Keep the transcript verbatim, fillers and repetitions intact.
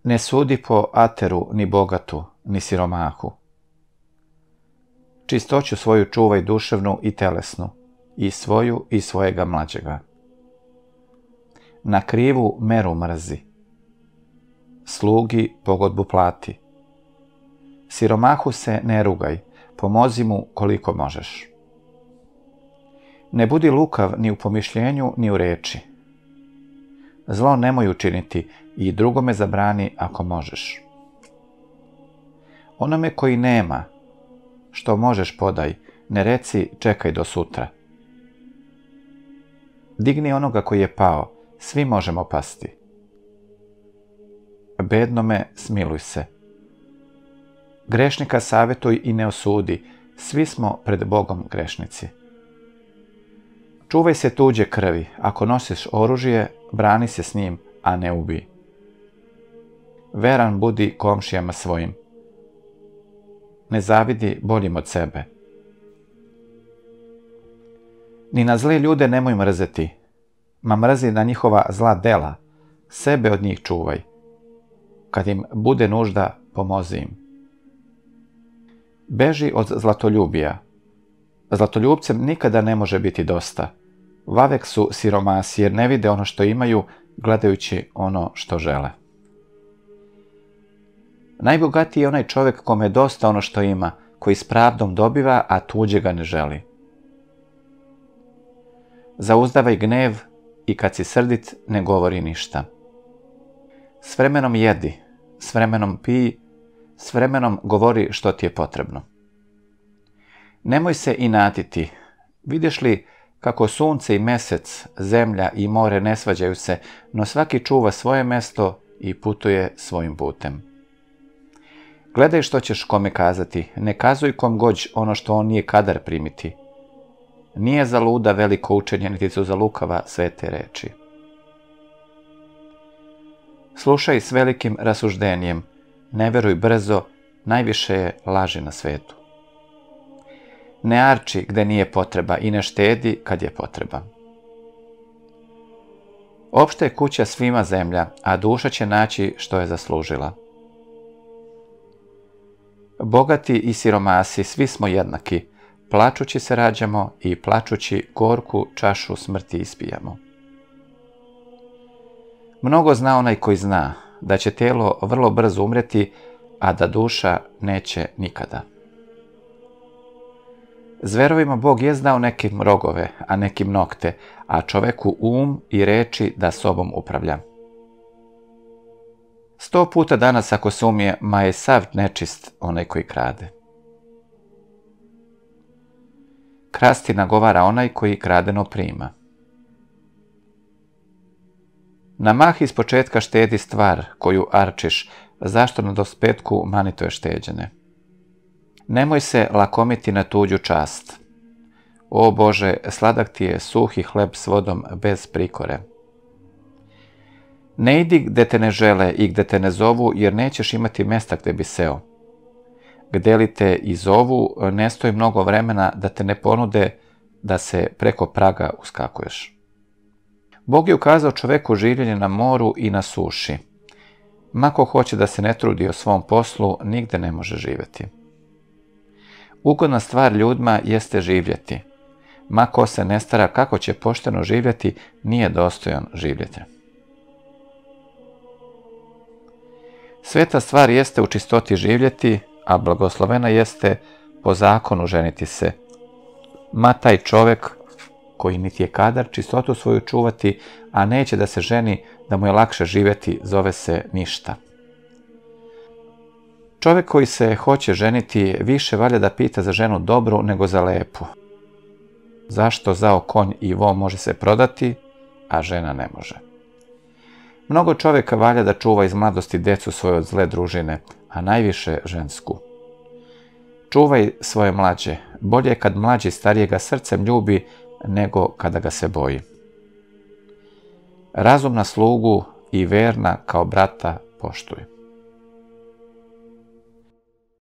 Ne sudi po ateru, ni bogatu, ni siromahu. Čistoću svoju čuvaj duševnu i telesnu, i svoju i svojega mlađega. Na krivu meru mrzi. Slugi pogodbu plati. Siromahu se ne rugaj, pomozi mu koliko možeš. Ne budi lukav ni u pomišljenju, ni u reči. Zlo nemoj učiniti i drugome zabrani ako možeš. Onome koji nema, što možeš podaj, ne reci čekaj do sutra. Digni onoga koji je pao, svi možemo pasti. Bednome smiluj se. Grešnika savjetuj i ne osudi, svi smo pred Bogom grešnici. Čuvaj se tuđe krvi, ako nosiš oružje, brani se s njim, a ne ubij. Veran budi komšijama svojim. Ne zavidi boljim od sebe. Ni na zle ljude nemoj mrzeti, ma mrzi na njihova zla dela, sebe od njih čuvaj. Kad im bude nužda, pomozi im. Beži od zlatoljubija. Zlatoljubcem nikada ne može biti dosta. Vavek su siromasi jer ne vide ono što imaju, gledajući ono što žele. Najbogatiji je onaj čovjek kome je dosta ono što ima, koji s pravdom dobiva, a tuđe ga ne želi. Zauzdavaj gnev i kad si srdit ne govori ništa. S vremenom jedi, s vremenom pij, s vremenom govori što ti je potrebno. Nemoj se inatiti. Vidiš li kako sunce i mesec, zemlja i more ne svađaju se, no svaki čuva svoje mesto i putuje svojim putem. Gledaj što ćeš kome kazati, ne kazuj kom gođ ono što on nije kadar primiti. Nije za luda veliko učenje, niti su za lukava svete reči. Slušaj s velikim rasuždenjem, ne veruj brzo, najviše je laži na svetu. Ne arči gde nije potreba i ne štedi kad je potreba. Opšte je kuća svima zemlja, a duša će naći što je zaslužila. Bogati i siromasi, svi smo jednaki, plačući se rađamo i plačući gorku čašu smrti ispijamo. Mnogo zna onaj koji zna, da će telo vrlo brzo umreti, a da duša neće nikada. Zverovima Bog je dao nekim rogove, a nekim nokte, a čoveku um i reči da sobom upravlja. Sto puta danas ako se umije, ma je sav nečist onaj koji krade. Krasti nagovara onaj koji kradeno prima. Na mah iz početka štedi stvar koju arčiš, zašto na dospetku manito je šteđene. Nemoj se lakomiti na tuđu čast. O Bože, sladak ti je suhi hleb s vodom bez prikore. Ne idi gde te ne žele i gde te ne zovu, jer nećeš imati mesta gde bi seo. Gde li te i zovu, ne stoji mnogo vremena da te ne ponude da se preko praga uskakuješ. Bog je ukazao čoveku življenje na moru i na suši. Mako hoće da se ne trudi o svom poslu, nigde ne može živjeti. Ugodna stvar ljudima jeste živjeti. Ma ko se ne stara kako će pošteno živjeti, nije dostojan življenja. Sveta stvar jeste u čistoti živjeti, a blagoslovena jeste po zakonu ženiti se. Ma taj čovjek koji niti je kadar čistotu svoju čuvati, a neće da se ženi, da mu je lakše živjeti, zove se ništa. Čovjek koji se hoće ženiti više valja da pita za ženu dobru nego za lepu. Zašto zao konj i vo može se prodati, a žena ne može? Mnogo čovjeka valja da čuva iz mladosti decu svoje od zle družine, a najviše žensku. Čuvaj svoje mlađe, bolje je kad mlađi starijega srcem ljubi, nego kada ga se boji. Razumna slugu i verna kao brata poštuj.